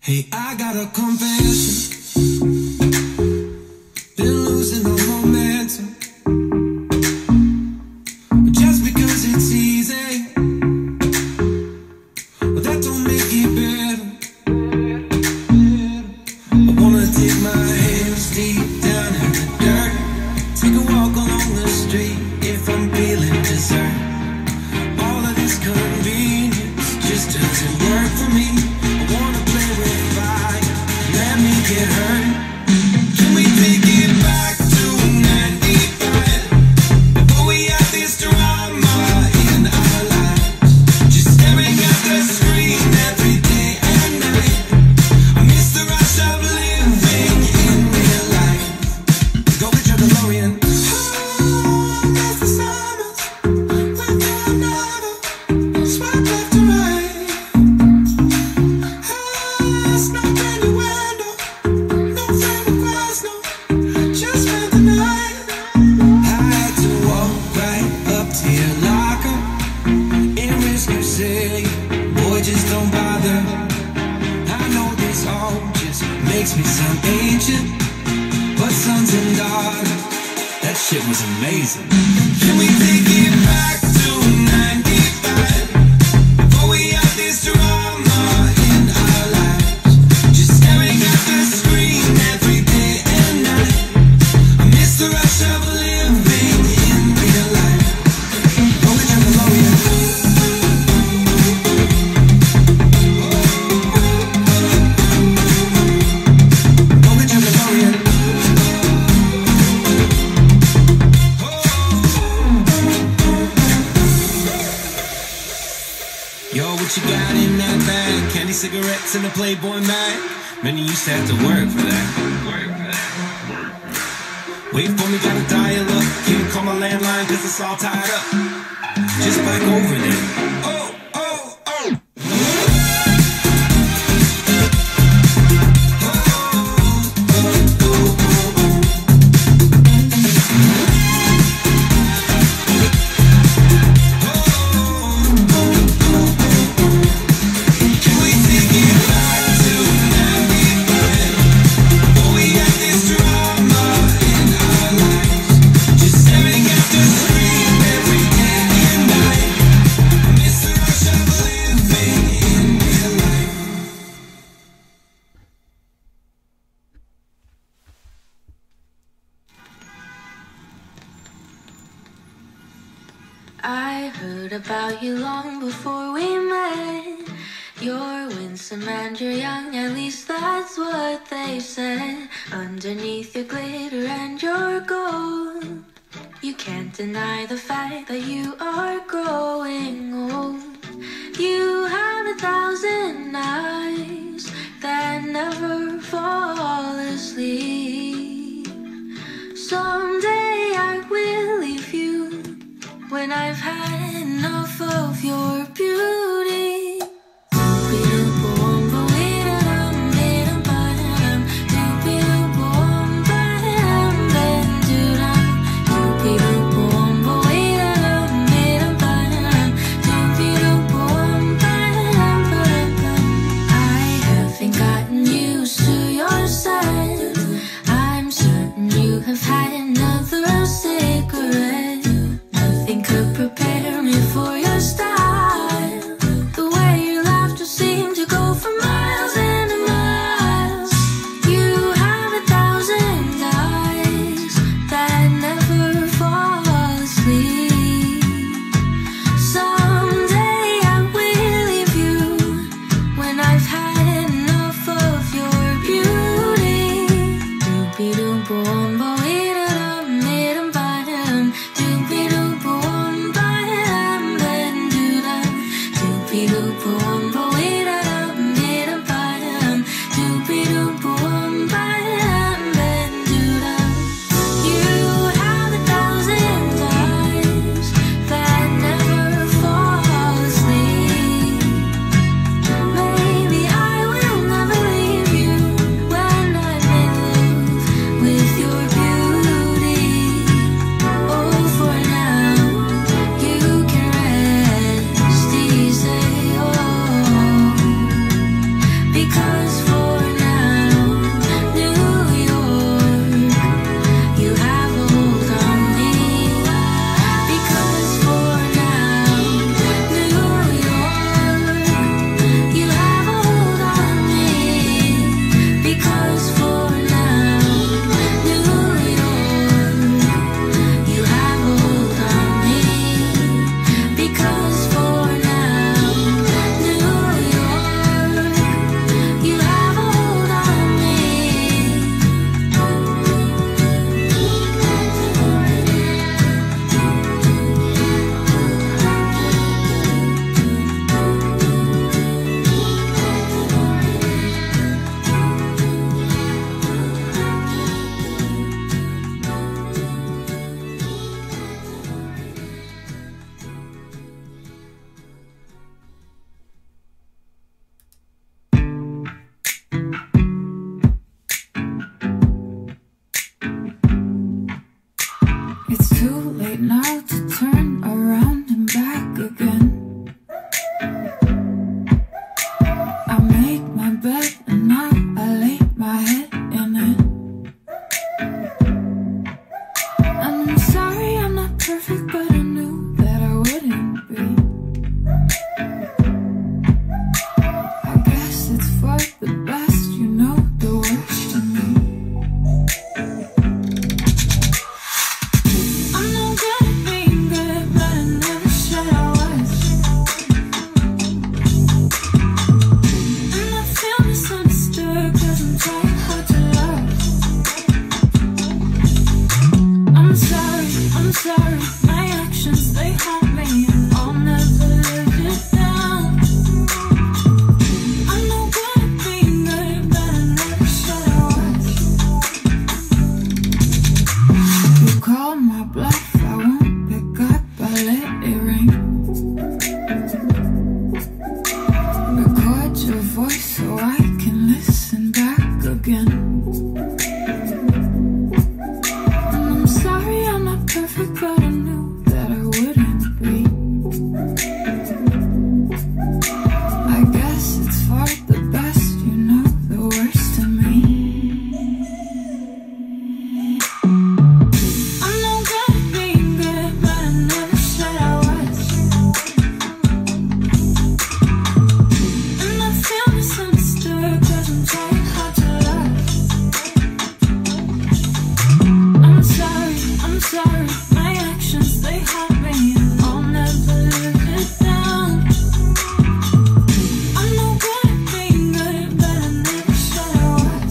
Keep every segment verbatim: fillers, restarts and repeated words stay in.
Hey, I got a confession. Been losing all momentum. Just because it's easy, well, that don't make it better. I wanna dig my hands deep down in the dirt. Take a walk along the street if I'm feeling dessert. All of this convenience just doesn't work for me. I wanna play with fire, let me get hurt. Can we take it back to ninety-five? Before we had this drama in our lives, just staring at the screen every day and night. I miss the rush of living in real life. Go get your DeLorean. Oh, miss the summers when you're never swipe left to right. Oh, it's not brand new window, no friend request, no, just spend the night. I had to walk right up to your locker and risk you say, boy, just don't bother. I know this all just makes me sound ancient, but sons and daughters, that shit was amazing. Can we take it back to ninety-five? Before we had this drama in our lives, just staring at the screen every day and night. I miss the rush of living in real life. Go get your DeLorean. Go get your DeLorean. Yo, what you got in that bag? Candy, cigarettes, and a Playboy mag. Man, you used to have to work for that. Work for that. Wait for me, gotta dial up. Can't call my landline cause it's all tied up. Just back over there. Oh, oh, oh. Can we take it back to ninety-five? Before we had this drama in our lives, just staring at the screen every day and night. I miss the rush of living in real life. I heard about you long before we met. You're winsome and you're young, at least that's what they said. Underneath your glitter and your gold, you can't deny the fact that you are growing old. You have a thousand eyes that never fall asleep. Someday I will leave you when I've had enough of your beauty. I haven't gotten used to your scent. I'm certain you have had another cigarette. Nothing could prepare me for your style. The way your laughter seemed to go for miles and miles. You have a thousand eyes that never fall asleep. Someday I will leave you when I've had enough of your beauty. Doopy-doop-boom-bo-ee-da-dum-ee-dum-ba-dum. Doopy-doop-boom-ba-dum-ba-dum-doo-dum. Doopy-doop-boom-bo-ee-da-dum-ee-dum-ba-dum. Doopy-doop-boom-ba-dum-ba-dum-doo-dum. You have a thousand eyes that never fall asleep. Maybe I will never leave you when I'm in love with your beauty. sorry, my actions, they haunt me, and I'll never live it down. I'm no good at being good, but I never said I was. You call my bluff, I won't pick up, I let it ring. Record your voice so I can listen back again. And I'm sorry I'm not perfect, but I knew that I wouldn't be. I guess it's for the best, you know the worst of me. I'm no good at being good, but I never said I was. And I feel misunderstood, cause I'm trying hard to love. I'm sorry, I'm sorry, my actions, they haunt me, and I'll never live it down. I'm no good at being good, but I never said I was.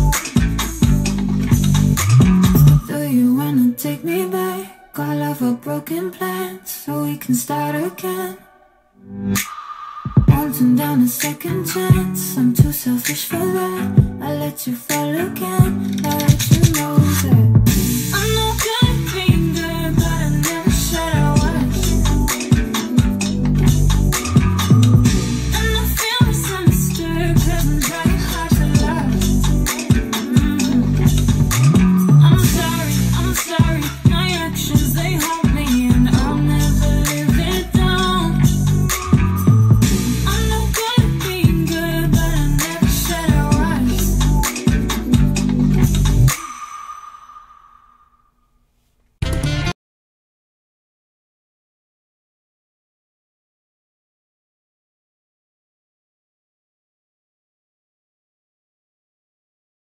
Do you wanna take me back? All of our broken plans, so we can start again. Won't turn down a second chance, I'm too selfish for that. I let you fall again, I let you